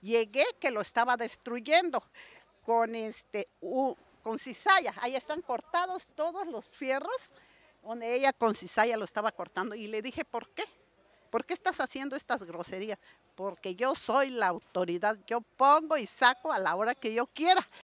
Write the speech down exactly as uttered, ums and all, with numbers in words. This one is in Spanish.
Llegué que lo estaba destruyendo con, este, u con cizalla. Ahí están cortados todos los fierros, donde ella con cizalla lo estaba cortando, y le dije: "¿Por qué? ¿Por qué estás haciendo estas groserías?". "Porque yo soy la autoridad, yo pongo y saco a la hora que yo quiera".